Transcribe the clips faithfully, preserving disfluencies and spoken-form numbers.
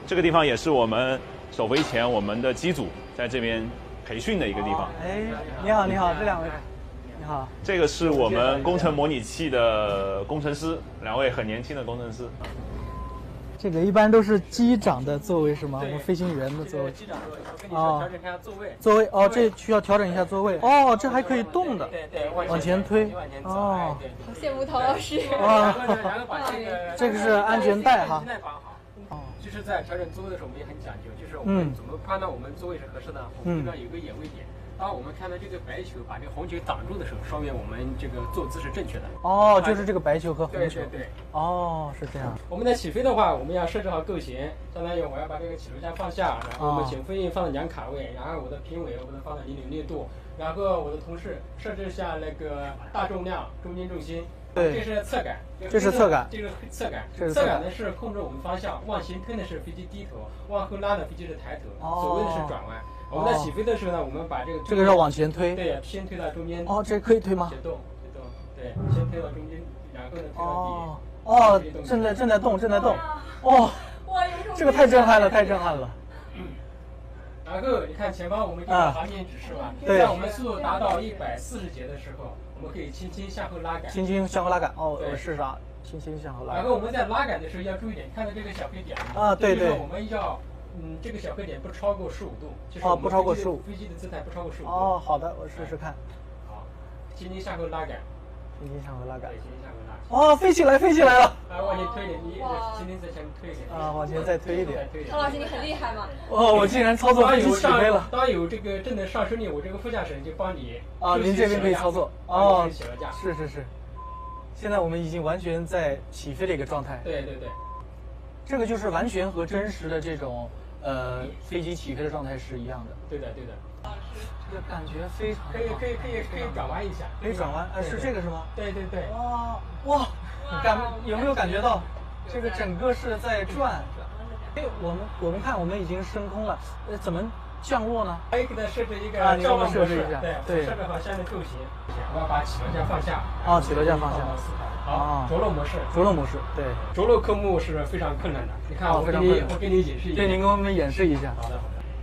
这个地方也是我们首飞前我们的机组在这边培训的一个地方。 哎，你好，你好，这两位，你好。 这个是我们工程模拟器的工程师，两位很年轻的工程师。 这个一般都是机长的座位是吗？我们飞行员的座位。 机长座位，我跟你说，调整一下座位。 座位哦，这需要调整一下座位。哦，这还可以动的。 对对， 往前推。 往前走。 哦。 好羡慕陶老师。 哇。 然后把这个这个是安全带哈。 安全带绑好。哦。就是在调整座位的时候，我们也很讲究，就是我们怎么判断我们座位是合适的？我们这边有个眼位点。当我们看到这个白球把这个红球挡住的时候，说明我们这个坐姿是正确的。 哦，就是这个白球和红球。 对对对。 哦，是这样。 我们在起飞的话，我们要设置好构型，相当于我要把这个起落架放下，然后我们警飞翼放在两卡位，然后我的平尾我们放在零点六度，然后我的同事设置下那个大重量、中间重心。 对， 这是侧杆， 这是侧杆， 这个侧杆， 侧杆呢是控制我们方向，往前推的是飞机低头，往后拉的飞机是抬头，所谓的是转弯。我们在起飞的时候呢，我们把这个这个是往前推， 对，先推到中间。 哦，这可以推吗？ 先动，先动，对，先推到中间，然后呢推到底。 哦，正在正在动，正在动。哦，这个太震撼了，太震撼了。 然后你看前方我们这个航行指示吧，在我们速度达到一百四十节的时候，我们可以轻轻向后拉杆。 轻轻向后拉杆，哦，我试试啊，轻轻向后拉。 然后我们在拉杆的时候要注意点，看到这个小黑点啊，对对， 我们要。嗯，这个小黑点不超过十五度，就是哦，不超过十五， 飞机的姿态不超过十五度。 哦，好的，我试试看。 好，轻轻向后拉杆， 轻轻向后拉杆， 对，轻轻向后拉。 哦，飞起来，飞起来了！ 啊，往前推一点，你轻轻在前面推一点。 啊，往前再推一点。 陶老师，你很厉害嘛！ 哦，我竟然操作飞机起飞了。 当有这个正的上升力，我这个副驾驶就帮你。 啊，您这边可以操作。哦， 是是是。现在我们已经完全在起飞的一个状态。 对对对。 这个就是完全和真实的这种。呃，飞机起飞的状态是一样的。 对的，对的。 这个感觉非常可以，可以，可以，可以转弯一下。 可以转弯？呃，是这个是吗？ 对对对。 哇哇，感有没有感觉到这个整个是在转？哎，我们我们看我们已经升空了，呃，怎么降落呢？ 可以给它设置一个啊，你给我设置一下。对对，设置好下面构型。我要把起落架放下。 啊，起落架放下。 好，着陆模式， 着陆模式，对， 着陆科目是非常困难的。你看，我给你，我给你演示一下。 对，您给我们演示一下。 好的，好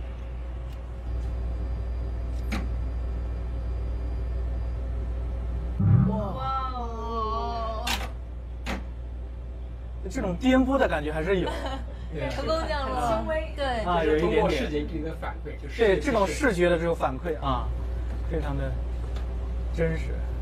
的。哇，这种颠簸的感觉还是有。 成功降落，轻微，对。 啊，有一点点。 视觉给你的反馈，就是对这种视觉的这种反馈啊，非常的真实。